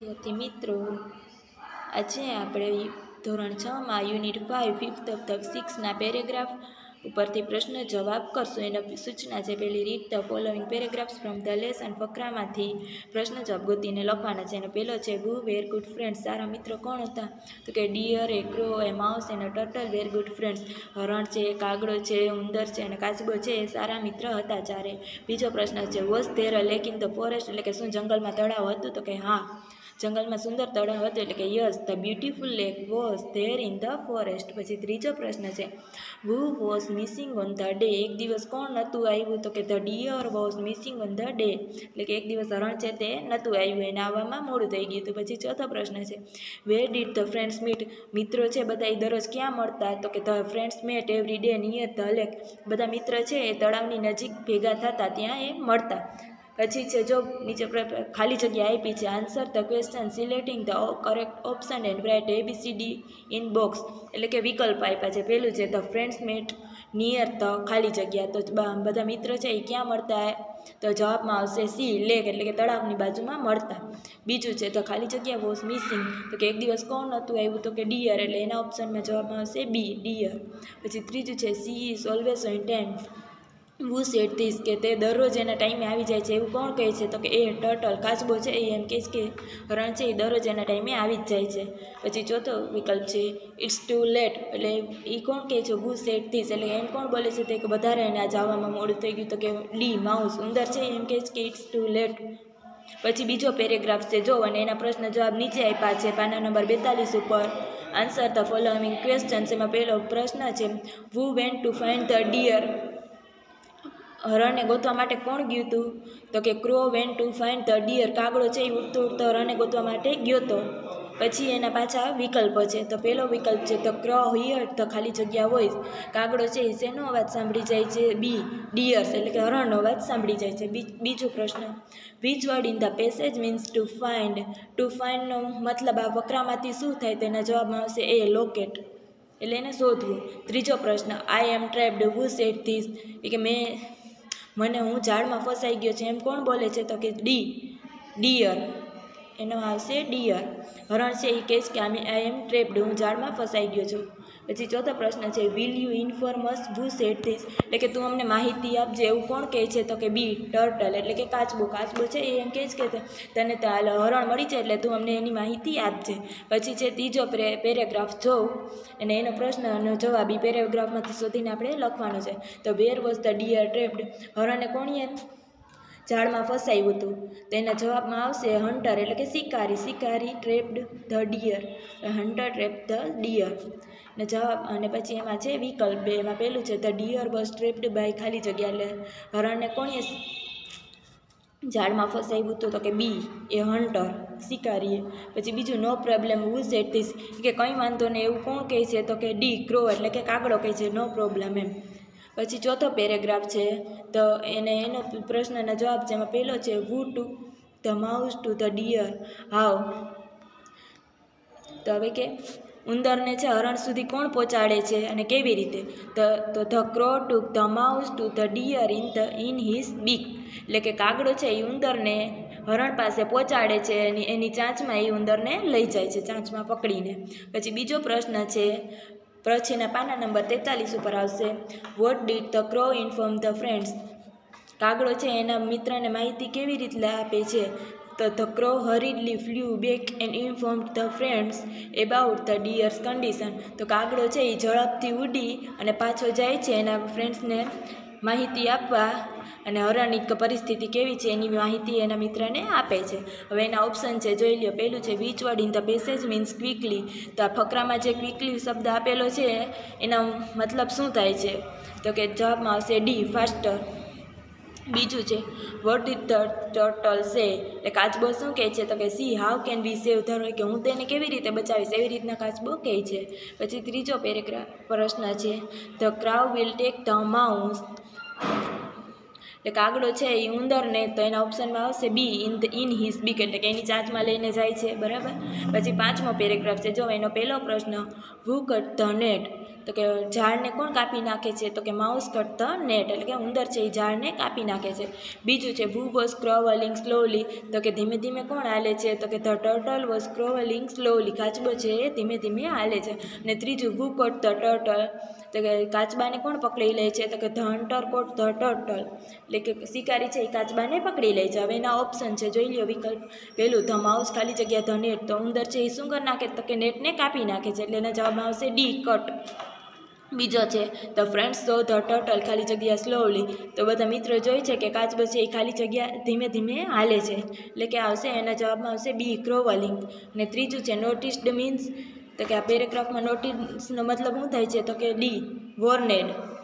વિદ્યાર્થી મિત્રો, આજે આપણે ધોરણ 6માં યુનિટ 5 ફિફ્થ ઓફ ધ 6ના પેરેગ્રાફ ઉપરથી પ્રશ્ન જવાબ કરશું. એની સૂચના છે, પહેલી read the following paragraphs from the lesson. ફકરામાંથી પ્રશ્ન જવાબ ગોતીને લખવાના છે. એનો પહેલો છે, હુ વેર ગુડ ફ્રેન્ડ્સ. સારા મિત્રો કોણ હતા? તો કે deer, a crow, a mouse અને ટર્ટલ વેર ગુડ ફ્રેન્ડ્સ. હરણ છે, કાગડો છે, ઉંદર છે અને કાચબો છે એ સારા મિત્ર હતા ચારે. બીજો પ્રશ્ન છે, was there a lake in the forest. એટલે કે શું જંગલમાં તળાવ હતું? તો કે હા, જંગલમાં સુંદર તળાવ હતું. એટલે કે yes, the beautiful lake was there in the forest. પછી ત્રીજો પ્રશ્ન છે, who was missing on the day. એક દિવસ કોણ નહોતું આવ્યું? તો કે the deer was missing on the day. એટલે કે એક દિવસ હરણ છે તે નહોતું આવ્યું, એને આવવામાં મોડું થઈ ગયું હતું. પછી ચોથો પ્રશ્ન છે, where did the friends meet. મિત્રો છે બધા એ દરરોજ ક્યાં મળતા? તો કે the friends met every day near the lake. બધા મિત્ર છે એ તળાવની નજીક ભેગા થતા, ત્યાં એ મળતા. પછી છે, જો નીચે ખાલી જગ્યા આપી છે, answer the question selecting the correct option and write ABCD in box. એટલે કે વિકલ્પ આપ્યા છે. પહેલું છે, the friends met near the ખાલી જગ્યા. તો બધા મિત્ર છે એ ક્યાં મળતા? તો જવાબમાં આવશે સી, લેક. એટલે કે તળાવની બાજુમાં મળતા. બીજું છે, ધ ખાલી જગ્યા વોઝ મિસિંગ. તો કે એક દિવસ કોણ નહોતું આવ્યું? તો કે ડિયર. એટલે એના ઓપ્શનમાં જવાબમાં આવશે બી, ડિયર. પછી ત્રીજું છે, she is always on time. Who said this. કે તે દરરોજ એના ટાઈમે આવી જાય છે એવું કોણ કહે છે? તો કે એ ટર્ટલ, કાચબો છે એ એમ કહે છે કે હરણ છે એ દરરોજ એના ટાઈમે આવી જ જાય છે. પછી ચોથો વિકલ્પ છે, ઇટ્સ ટુ લેટ. એટલે એ કોણ કહે છે? Who said this. એટલે એમ કોણ બોલે છે તે કે વધારે એને આજે આવવામાં મોડું થઈ ગયું? તો કે ડી, માઉસ, ઉંદર છે એમ કહે છે કે ઇટ્સ ટુ લેટ. પછી બીજો પેરેગ્રાફ છે, જો, અને એના પ્રશ્ન જવાબ નીચે આપ્યા છે પાના નંબર 42 ઉપર. Answer the following questions. એમાં પહેલો પ્રશ્ન છે, who went to find the deer. હરણને ગોતવા માટે કોણ ગયું હતું? તો કે crow went to find the deer. કાગડો છે એ ઉડતો ઉડતો હરણને ગોતવા માટે ગયો હતો. પછી એના પાછા વિકલ્પ છે. તો પહેલો વિકલ્પ છે, ધ ક્રો હિયર ધ ખાલી જગ્યા વોઇસ. કાગડો છે એ શેનો અવાજ સાંભળી જાય છે? બી, ડિયર્સ. એટલે કે હરણનો અવાજ સાંભળી જાય છે. બીજો પ્રશ્ન, which word in the passage means to find. To ફાઇન્ડનો મતલબ આ વકરામાંથી શું થાય? તેના જવાબમાં આવશે એ, લોકેટ. એટલે એને શોધવું. ત્રીજો પ્રશ્ન, આઈ એમ ટ્રેપ્ડ. હુ સેડ ધીસ. એ કે મને હું ઝાડમાં ફસાઈ ગયો છે એમ કોણ બોલે છે? તો કે ડી, ડિયર. એનો આવશે ડિયર. હરણ છે એ કહે છે કે આઈ એમ ટ્રેપ્ડ. હું ઝાડમાં ફસાઈ ગયો છું. પછી ચોથો પ્રશ્ન છે, will you inform us who said this. એટલે કે તું અમને માહિતી આપજે એવું કોણ કહે છે? તો કે બી, ટર્ટલ. એટલે કે કાચબો. કાચબો છે એ એમ કહે છે કે તને હરણ મળી જાય એટલે તું અમને એની માહિતી આપજે. પછી છે ત્રીજો પેરેગ્રાફ, જોઉં, અને એનો પ્રશ્નનો જવાબ એ પેરેગ્રાફમાંથી શોધીને આપણે લખવાનો છે. તો where was the deer trapped. હરણને કોણીએ ઝાડમાં ફસાયું હતું? તો એના જવાબમાં આવશે હન્ટર. એટલે કે શિકારી. શિકારી trapped the deer. Hunter trapped the deer. ને જવાબ, અને પછી એમાં છે વિકલ્પ બે. એમાં પહેલું છે, the deer was trapped by ખાલી જગ્યા. એટલે હરણને કોણીએ ઝાડમાં ફસાયું હતું? તો કે બી, એ હન્ટર, શિકારીએ. પછી બીજું, no problem who said this. કે કંઈ વાંધો ને એવું કોણ કહે છે? તો કે ડી, ક્રો. એટલે કે કાગડો કહે છે નો પ્રોબ્લેમ એમ. પછી ચોથો પેરેગ્રાફ છે, તો એનો પ્રશ્નના જવાબ છે. એમાં પહેલો છે, who to the mouse to the deer how. તો હવે કે ઉંદરને છે હરણ સુધી કોણ પહોંચાડે છે અને કેવી રીતે? તો the crow took the mouse to the deer in his beak. એટલે કે કાગડો છે એ ઉંદરને હરણ પાસે પહોંચાડે છે, એની ચાંચમાં એ ઉંદરને લઈ જાય છે, ચાંચમાં પકડીને. પછી બીજો પ્રશ્ન છે, પછીના પાના નંબર 43 ઉપર આવશે, what did the crow inform the friends. કાગડો છે એના મિત્રને માહિતી કેવી રીતે આપે છે? તો the crow hurriedly flew back and informed the friends about the deer's condition. તો કાગડો છે એ ઝડપથી ઉડી અને પાછો જાય છે એના ફ્રેન્ડ્સને માહિતી આપવા, અને હરણની પરિસ્થિતિ કેવી છે એની માહિતી એના મિત્રને આપે છે. હવે એના ઓપ્શન છે, જોઈ લ્યો. પહેલું છે, which word in the passage means quickly. તો આ ફકરામાં જે ક્વિકલી શબ્દ આપેલો છે એનો મતલબ શું થાય છે? તો કે જવાબમાં આવશે ડી, ફાસ્ટર. બીજું છે, વોટ ડીડ ધ ટર્ટલ સે. એટલે કાચબો શું કહે છે? તો કે see, how can we save the. કે હું તેને કેવી રીતે બચાવીશ? એવી રીતના કાચબો કહે છે. પછી ત્રીજો પ્રશ્ન છે, the crow will take the mouse. એટલે કાગડો છે એ ઉંદરને, તો એના ઓપ્શનમાં આવશે બી, ઇન હિઝ બીક, એટલે કે એની ચાંચમાં લઈને જાય છે, બરાબર. પછી 5મો પેરેગ્રાફ છે, જો એનો પહેલો પ્રશ્ન, હુ કટ ધ નેટ, તો કે ઝાડને કોણ કાપી નાખે છે, તો કે માઉસ કટ ધ નેટ, એટલે કે ઉંદર છે એ ઝાડને કાપી નાખે છે. બીજું છે હુ વોઝ ક્રોવલિંગ સ્લોલી, તો કે ધીમે ધીમે કોણ હાલે છે, તો કે the turtle was crawling slowly, કાચબો છે એ ધીમે ધીમે હાલે છે. અને ત્રીજું હુ કોટ ધ ટર્ટલ, તો કે કાચબાને કોણ પકડી લે છે, તો કે the hunter caught the turtle, એટલે કે શિકારી છે એ કાચબાને પકડી લે છે. હવે એના ઓપ્શન છે, જોઈ લો વિકલ્પ. પહેલું ધ માઉસ ખાલી જગ્યા ધ નેટ, તો ઉંદર છે એ શું કરી નાખે, તો કે નેટને કાપી નાખે છે, એટલે એના જવાબમાં આવશે ડી કટ. બીજો છે the friends saw the turtle ખાલી જગ્યા સ્લોલી, તો બધા મિત્રો જોઈ છે કે કાચબો છે એ ખાલી જગ્યા ધીમે ધીમે હાલે છે, એટલે કે આવશે એના જવાબમાં આવશે બી ક્રોવલિંગ. અને ત્રીજું છે નોટિસ્ડ મીન્સ, તો કે આ પેરેગ્રાફમાં નોટિસનો મતલબ શું થાય છે, તો કે ડી વોર્નેડ.